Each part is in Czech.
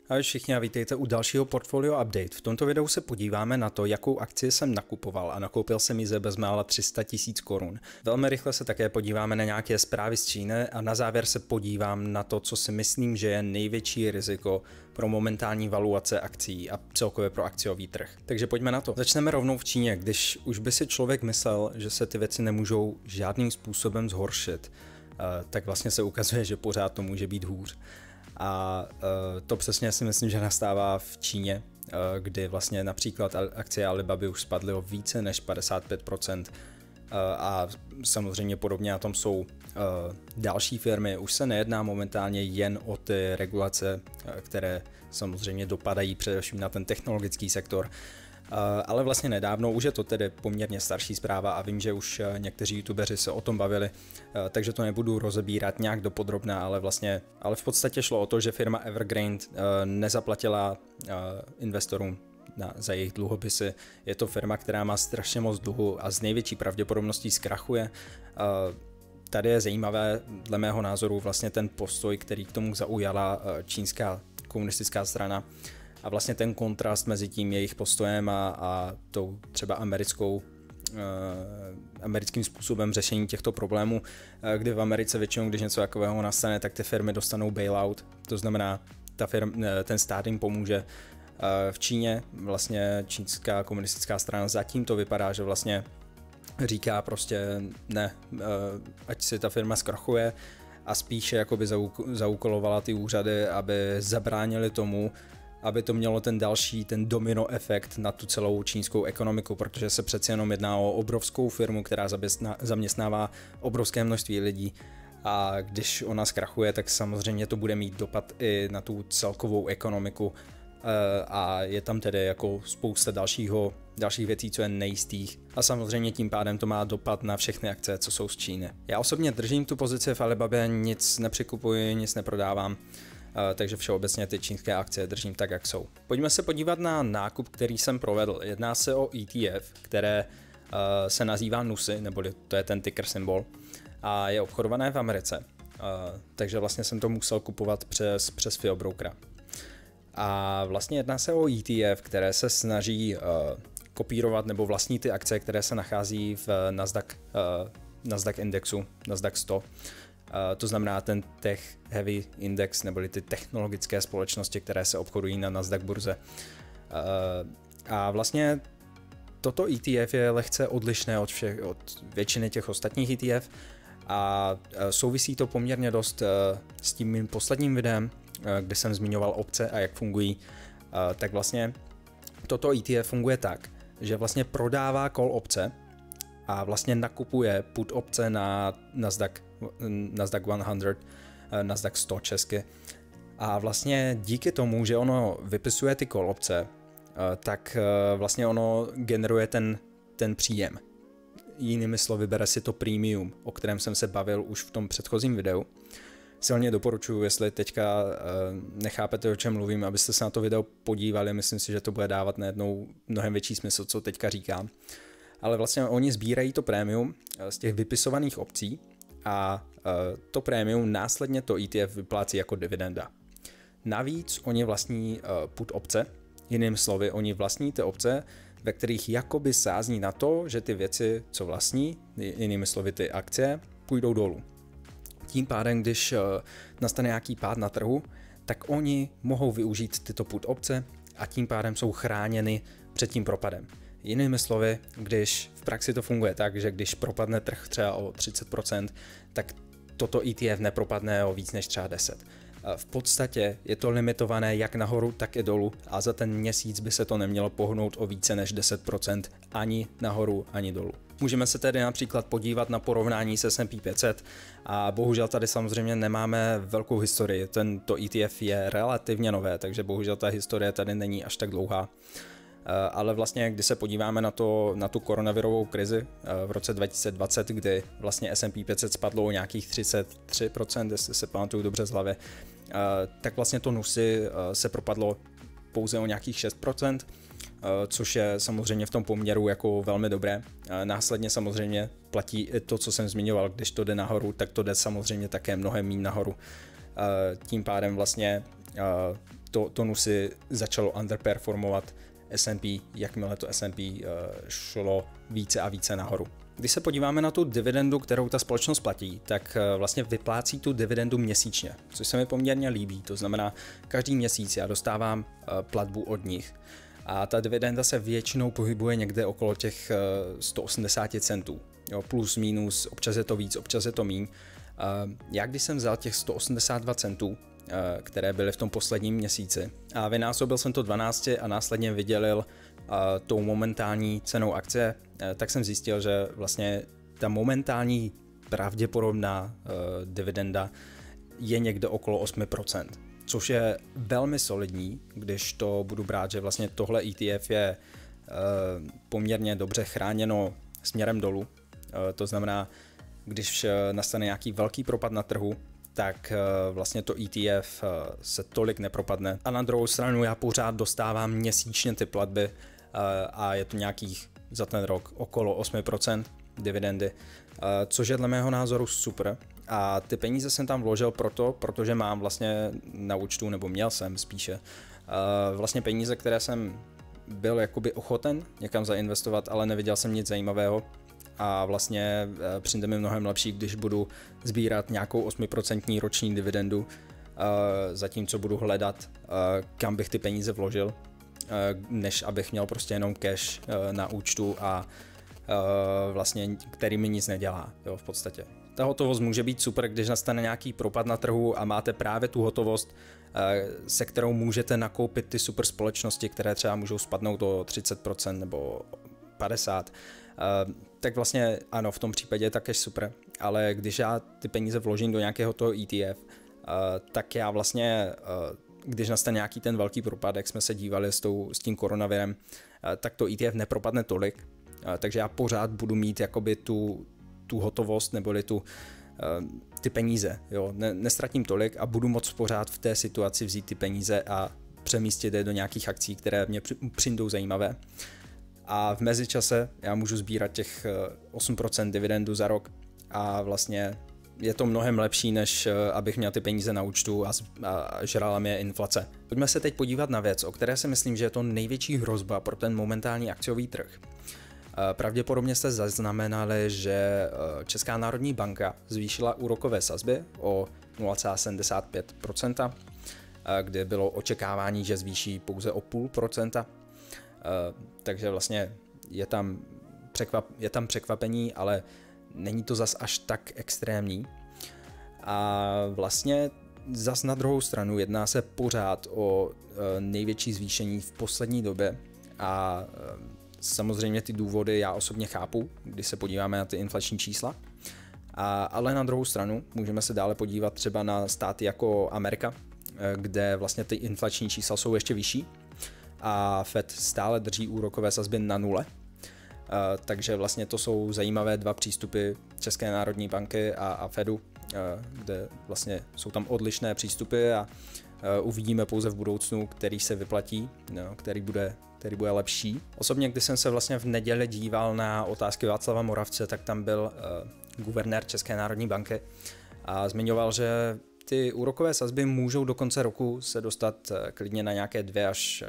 Ahoj všichni a vítejte u dalšího Portfolio Update. V tomto videu se podíváme na to, jakou akci jsem nakupoval a nakoupil jsem ji za bezmála 300 000 korun. Velmi rychle se také podíváme na nějaké zprávy z Číny a na závěr se podívám na to, co si myslím, že je největší riziko pro momentální valuace akcií a celkově pro akciový trh. Takže pojďme na to. Začneme rovnou v Číně, když už by si člověk myslel, že se ty věci nemůžou žádným způsobem zhoršit, tak vlastně se ukazuje, že pořád to může být hůř. A to přesně si myslím, že nastává v Číně, kdy vlastně například akcie Alibaby už spadly o více než 55%. A samozřejmě podobně na tom jsou další firmy. Už se nejedná momentálně jen o ty regulace, které samozřejmě dopadají především na ten technologický sektor, ale vlastně nedávno, už je to tedy poměrně starší zpráva a vím, že už někteří youtubeři se o tom bavili, takže to nebudu rozebírat nějak dopodrobna, ale v podstatě šlo o to, že firma Evergrande nezaplatila investorům za jejich dluhopisy. Je to firma, která má strašně moc dluhu a z největší pravděpodobností zkrachuje. Tady je zajímavé, dle mého názoru, vlastně ten postoj, který k tomu zaujala čínská komunistická strana, a vlastně ten kontrast mezi tím jejich postojem a tou třeba americkým způsobem řešení těchto problémů, kdy v Americe většinou, když něco takového nastane, tak ty firmy dostanou bailout, to znamená, ten stát jim pomůže. V Číně vlastně čínská komunistická strana zatím to vypadá, že vlastně říká prostě ne, ať si ta firma zkrachuje, a spíše jakoby zaúkolovala ty úřady, aby zabránili tomu, aby to mělo ten domino efekt na tu celou čínskou ekonomiku, protože se přeci jenom jedná o obrovskou firmu, která zaměstnává obrovské množství lidí, a když ona zkrachuje, tak samozřejmě to bude mít dopad i na tu celkovou ekonomiku, a je tam tedy jako spousta dalších věcí, co je nejistých, a samozřejmě tím pádem to má dopad na všechny akce, co jsou z Číny. Já osobně držím tu pozici v Alibabě, nic nepřikupuji, nic neprodávám, takže všeobecně ty čínské akcie držím tak, jak jsou. Pojďme se podívat na nákup, který jsem provedl. Jedná se o ETF, které se nazývá NUSI, neboli to je ten ticker symbol, a je obchodované v Americe, takže vlastně jsem to musel kupovat přes FIO-brokera. A vlastně jedná se o ETF, které se snaží kopírovat nebo vlastní ty akcie, které se nachází v Nasdaq indexu, Nasdaq 100. To znamená ten Tech Heavy Index, neboli ty technologické společnosti, které se obchodují na Nasdaq burze. A vlastně toto ETF je lehce odlišné od většiny těch ostatních ETF a souvisí to poměrně dost s tím mým posledním videem, kde jsem zmiňoval opce a jak fungují. Tak vlastně toto ETF funguje tak, že vlastně prodává call opce a vlastně nakupuje put opce na Nasdaq 100, Nasdaq 100 česky. A vlastně díky tomu, že ono vypisuje ty call opce, tak vlastně ono generuje ten příjem. Jinými slovy, bere si to premium, o kterém jsem se bavil už v tom předchozím videu. Silně doporučuji, jestli teďka nechápete, o čem mluvím, abyste se na to video podívali, myslím si, že to bude dávat najednou mnohem větší smysl, co teďka říkám. Ale vlastně oni sbírají to prémium z těch vypisovaných opcí a to prémium následně to ETF vyplácí jako dividenda. Navíc oni vlastní put opce, jinými slovy, oni vlastní ty opce, ve kterých jakoby sázní na to, že ty věci, co vlastní, jinými slovy ty akcie, půjdou dolů. Tím pádem, když nastane nějaký pád na trhu, tak oni mohou využít tyto put opce a tím pádem jsou chráněny před tím propadem. Jinými slovy, když v praxi to funguje tak, že když propadne trh třeba o 30%, tak toto ETF nepropadne o víc než třeba 10%. V podstatě je to limitované jak nahoru, tak i dolů a za ten měsíc by se to nemělo pohnout o více než 10% ani nahoru, ani dolů. Můžeme se tedy například podívat na porovnání s S&P 500 a bohužel tady samozřejmě nemáme velkou historii. Tento ETF je relativně nové, takže bohužel ta historie tady není až tak dlouhá. Ale vlastně, když se podíváme na tu koronavirovou krizi v roce 2020, kdy vlastně S&P 500 spadlo o nějakých 33%, jestli se pamatuju dobře z hlavy, tak vlastně to NUSI se propadlo pouze o nějakých 6%, což je samozřejmě v tom poměru jako velmi dobré. Následně samozřejmě platí i to, co jsem zmiňoval, když to jde nahoru, tak to jde samozřejmě také mnohem méně nahoru. Tím pádem vlastně tonu si začalo underperformovat S&P, jakmile to S&P šlo více a více nahoru. Když se podíváme na tu dividendu, kterou ta společnost platí, tak vlastně vyplácí tu dividendu měsíčně, což se mi poměrně líbí. To znamená, každý měsíc já dostávám platbu od nich a ta dividenda se většinou pohybuje někde okolo těch 180 centů. Jo, plus, minus, občas je to víc, občas je to míň. Já když jsem vzal těch 182 centů, které byly v tom posledním měsíci a vynásobil jsem to 12 a následně vydělil tou momentální cenou akcie, tak jsem zjistil, že vlastně ta momentální pravděpodobná dividenda je někde okolo 8%, což je velmi solidní, když to budu brát, že vlastně tohle ETF je poměrně dobře chráněno směrem dolů. To znamená, když nastane nějaký velký propad na trhu, tak vlastně to ETF se tolik nepropadne. A na druhou stranu já pořád dostávám měsíčně ty platby a je to nějakých za ten rok okolo 8% dividendy, což je dle mého názoru super. A ty peníze jsem tam vložil protože mám vlastně na účtu, nebo měl jsem spíše, vlastně peníze, které jsem byl jakoby ochoten někam zainvestovat, ale neviděl jsem nic zajímavého. A vlastně přijde mi mnohem lepší, když budu sbírat nějakou 8% roční dividendu, zatímco budu hledat, kam bych ty peníze vložil, než abych měl prostě jenom cash na účtu a vlastně který mi nic nedělá, jo, v podstatě. Ta hotovost může být super, když nastane nějaký propad na trhu a máte právě tu hotovost, se kterou můžete nakoupit ty super společnosti, které třeba můžou spadnout o 30% nebo 50%. Tak vlastně ano, v tom případě je také super, ale když já ty peníze vložím do nějakého toho ETF, tak já vlastně, když nastane nějaký ten velký propad, jak jsme se dívali s tím koronavirem, tak to ETF nepropadne tolik, takže já pořád budu mít jakoby tu hotovost neboli ty peníze, jo, nestratím tolik a budu moct pořád v té situaci vzít ty peníze a přemístit je do nějakých akcí, které mě přijdou zajímavé. A v mezičase já můžu sbírat těch 8% dividendu za rok a vlastně je to mnohem lepší, než abych měl ty peníze na účtu a žrala mě inflace. Pojďme se teď podívat na věc, o které si myslím, že je to největší hrozba pro ten momentální akciový trh. Pravděpodobně jste zaznamenali, že Česká národní banka zvýšila úrokové sazby o 0,75%, kde bylo očekávání, že zvýší pouze o 0,5%. Takže vlastně je tam překvapení, ale není to zas až tak extrémní. A vlastně zas na druhou stranu jedná se pořád o největší zvýšení v poslední době a samozřejmě ty důvody já osobně chápu, když se podíváme na ty inflační čísla. Ale na druhou stranu můžeme se dále podívat třeba na státy jako Amerika, kde vlastně ty inflační čísla jsou ještě vyšší a Fed stále drží úrokové sazby na nule. Takže vlastně to jsou zajímavé dva přístupy České národní banky a Fedu, kde vlastně jsou tam odlišné přístupy a uvidíme pouze v budoucnu, který se vyplatí, který bude lepší. Osobně, když jsem se vlastně v neděli díval na otázky Václava Moravce, tak tam byl guvernér České národní banky a zmiňoval, že ty úrokové sazby můžou do konce roku se dostat klidně na nějaké 2 až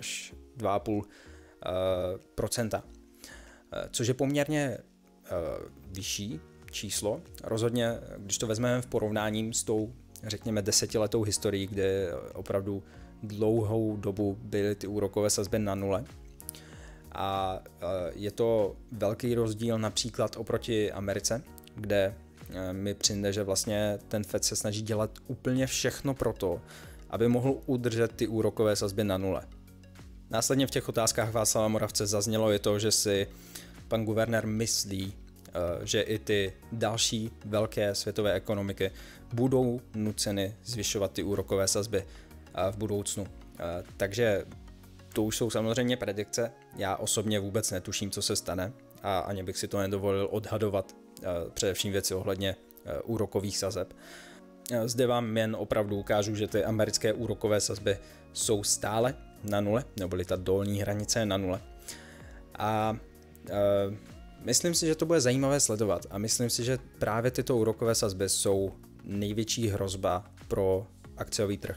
2,5%, což je poměrně vyšší číslo. Rozhodně, když to vezmeme v porovnání s tou, řekněme, 10letou historií, kde opravdu dlouhou dobu byly ty úrokové sazby na nule. A je to velký rozdíl například oproti Americe, kde mi přijde, že vlastně ten Fed se snaží dělat úplně všechno pro to, aby mohl udržet ty úrokové sazby na nule. Následně v těch otázkách Václava Moravce zaznělo je to, že si pan guvernér myslí, že i ty další velké světové ekonomiky budou nuceny zvyšovat ty úrokové sazby v budoucnu. Takže to už jsou samozřejmě predikce. Já osobně vůbec netuším, co se stane a ani bych si to nedovolil odhadovat, především věci ohledně úrokových sazeb. Zde vám jen opravdu ukážu, že ty americké úrokové sazby jsou stále na nule, neboli ta dolní hranice je na nule. A myslím si, že to bude zajímavé sledovat a myslím si, že právě tyto úrokové sazby jsou největší hrozba pro akciový trh.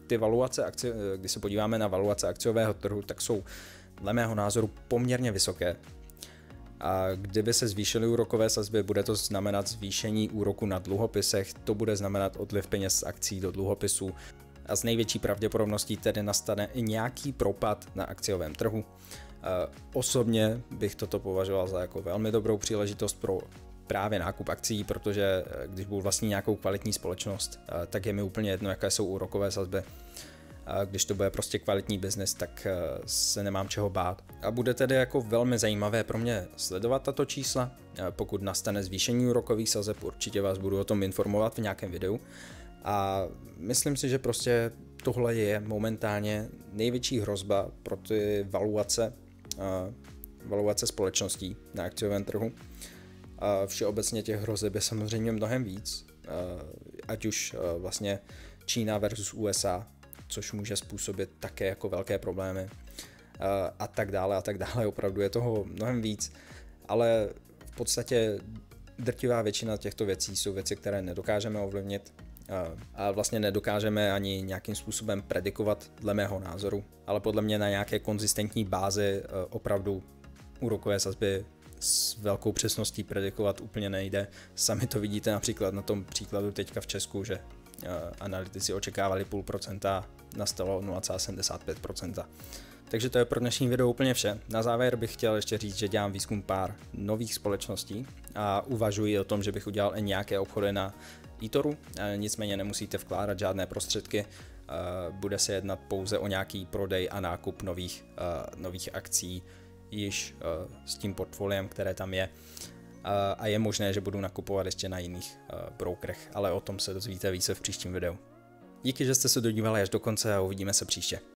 ty valuace akcie, když se podíváme na valuace akciového trhu, tak jsou dle mého názoru poměrně vysoké. A kdyby se zvýšily úrokové sazby, bude to znamenat zvýšení úroku na dluhopisech, to bude znamenat odliv peněz z akcí do dluhopisů a s největší pravděpodobností tedy nastane i nějaký propad na akciovém trhu. Osobně bych toto považoval za jako velmi dobrou příležitost pro právě nákup akcí, protože když budu vlastnit nějakou kvalitní společnost, tak je mi úplně jedno, jaké jsou úrokové sazby. Když to bude prostě kvalitní biznis, tak se nemám čeho bát. A bude tedy jako velmi zajímavé pro mě sledovat tato čísla. Pokud nastane zvýšení úrokových sazeb, určitě vás budu o tom informovat v nějakém videu. A myslím si, že prostě tohle je momentálně největší hrozba pro ty valuace společností na akciovém trhu. A všeobecně těch hrozeb je samozřejmě mnohem víc, ať už vlastně Čína versus USA, což může způsobit také jako velké problémy a tak dále, opravdu je toho mnohem víc, ale v podstatě drtivá většina těchto věcí jsou věci, které nedokážeme ovlivnit a vlastně nedokážeme ani nějakým způsobem predikovat dle mého názoru, ale podle mě na nějaké konzistentní bázi opravdu úrokové sazby s velkou přesností predikovat úplně nejde. Sami to vidíte například na tom příkladu teďka v Česku, že analytici očekávali 0,5%, nastalo 0,75%. Takže to je pro dnešní video úplně vše. Na závěr bych chtěl ještě říct, že dělám výzkum pár nových společností a uvažuji o tom, že bych udělal i nějaké obchody na eToru, nicméně nemusíte vkládat žádné prostředky, bude se jednat pouze o nějaký prodej a nákup nových akcí již s tím portfoliem, které tam je. A je možné, že budu nakupovat ještě na jiných brokerech, ale o tom se dozvíte více v příštím videu. Díky, že jste se dodívali až do konce a uvidíme se příště.